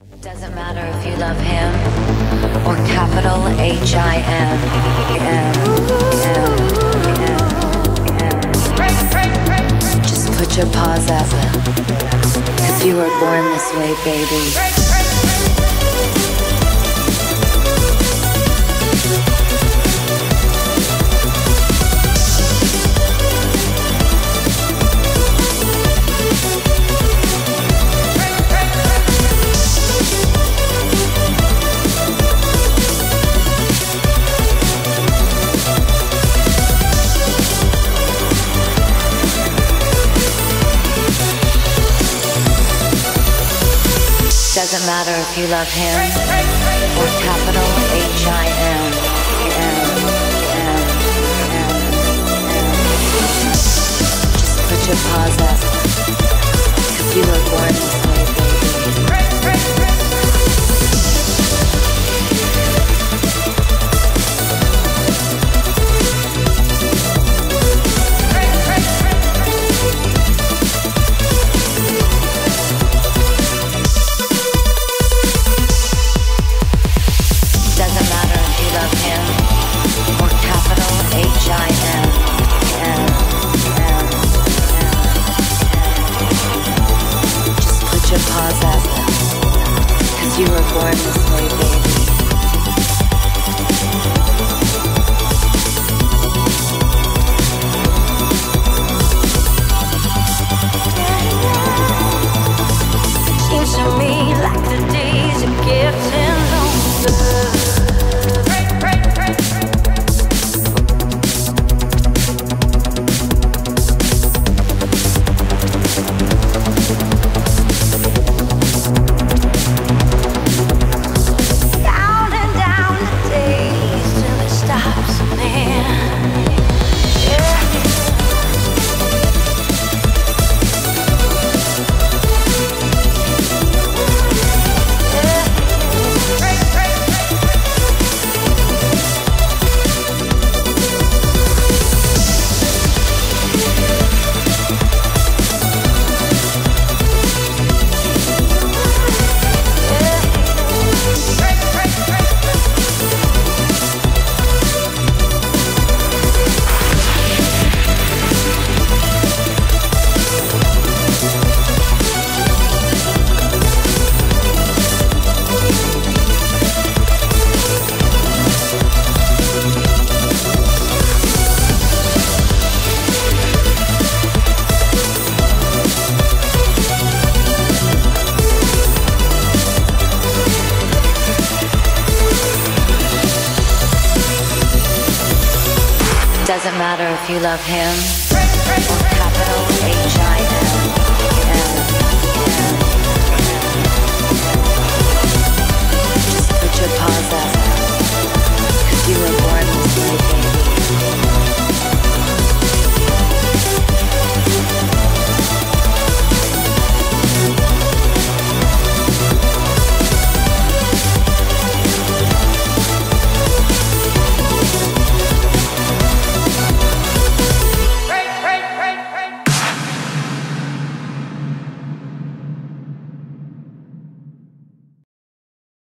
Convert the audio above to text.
Doesn't matter if you love him or capital H-I-M. Just put your paws up, 'cause you were born this way, baby. Doesn't matter if you love him or capital H-I-M. Just put your paws up, 'cause you were born this way, baby. Pause up, 'cause you were born this way, baby. Seems to me like the days are getting longer. Doesn't matter if you love him or capital H-I-M. Just put your paws up, 'cause you were born